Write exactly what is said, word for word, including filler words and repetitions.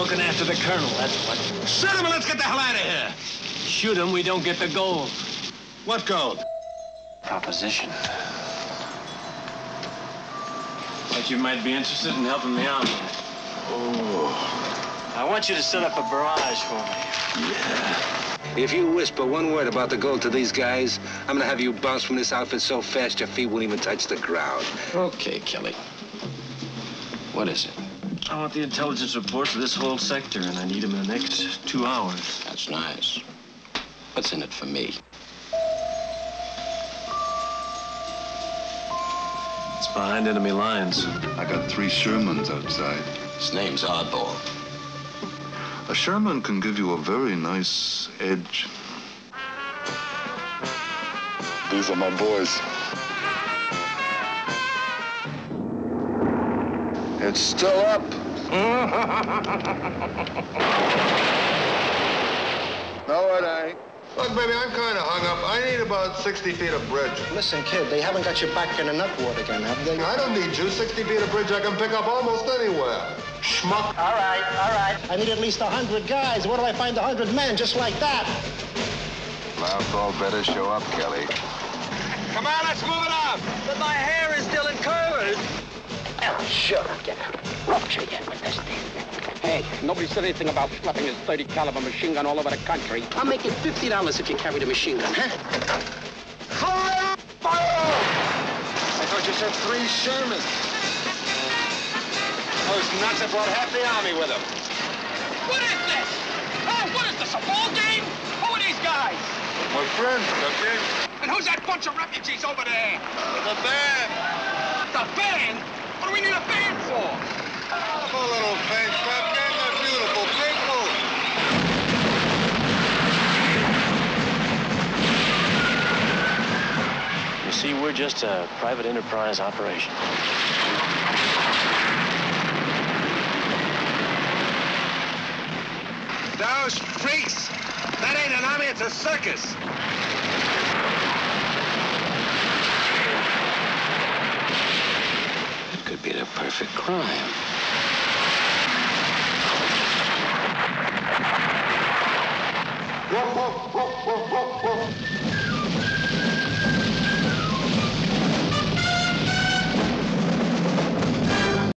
Looking after the colonel, that's what. Shoot him and let's get the hell out of here. Shoot him, we don't get the gold. What gold? Proposition. Thought you might be interested in helping me out. Oh. I want you to set up a barrage for me. Yeah. If you whisper one word about the gold to these guys, I'm gonna have you bounce from this outfit so fast your feet won't even touch the ground. Okay, Kelly. What is it? I want the intelligence report for this whole sector, and I need them in the next two hours. That's nice. What's in it for me? It's behind enemy lines. I got three Shermans outside. His name's Oddball. A Sherman can give you a very nice edge. These are my boys. It's still up. No, it ain't. Look, baby, I'm kind of hung up. I need about sixty feet of bridge. Listen, kid, they haven't got your back in a nut wart again, have they? I don't need you. sixty feet of bridge I can pick up almost anywhere. Schmuck. All right, all right. I need at least a hundred guys. Where do I find a hundred men just like that? Loudball better show up, Kelly. Come on, let's move it on. But my hair is still in curls. Oh, sure, get out. What you get with this thing? Hey, nobody said anything about schlepping his thirty caliber machine gun all over the country. I'll make you fifty dollars if you carry the machine gun, huh? Fire! Fire! I thought you said three Shermans. Those nuts have brought half the army with them. What is this? Oh, what is this, a ball game? Who are these guys? My friends, okay? And who's that bunch of refugees over there? The band. The band? What do we need a band for? Come on, little face. Stop getting that beautiful people. You see, we're just a private enterprise operation. Those freaks! That ain't an army, it's a circus. It could be the perfect crime.